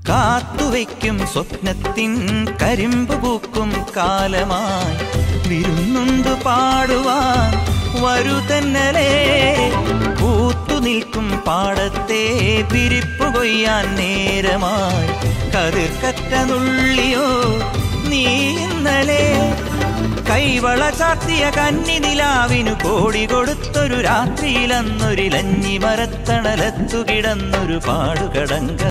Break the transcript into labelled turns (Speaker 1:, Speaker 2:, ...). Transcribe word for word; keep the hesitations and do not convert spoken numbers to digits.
Speaker 1: കാത്തുവയ്ക്കും സ്വപ്നത്തിൻ കരിമ്പ് പൂക്കും കാലമായി വിരുന്നുണ്ട് പാടുവാൻ വരുതന്നലേ പൂത്തു നിൽക്കും പാടത്തെ വിരിപ്പു കൊയ്യാൻ നേരമായി കതിർക്കറ്റ നുള്ളിയോ നീ ഇന്നലെ കൈവള ചാർത്തിയ കന്നി നിലാവിനു കോടി കൊടുത്തൊരു രാത്രിയിലന്നൊരിലഞ്ഞി മരത്തണലത്തു കിടന്നൊരു പാടുകടങ്ക